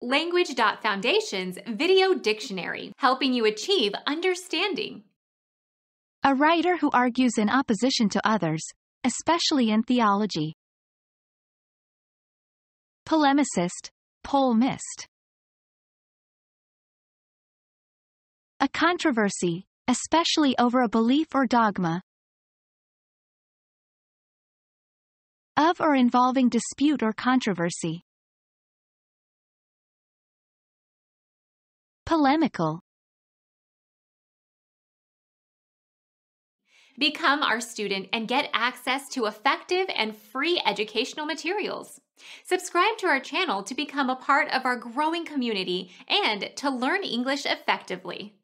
Language.Foundation's Video Dictionary, helping you achieve understanding. A writer who argues in opposition to others, especially in theology. Polemicist, polemist. A controversy, especially over a belief or dogma. Of or involving dispute or controversy. Polemical. Become our student and get access to effective and free educational materials. Subscribe to our channel to become a part of our growing community and to learn English effectively.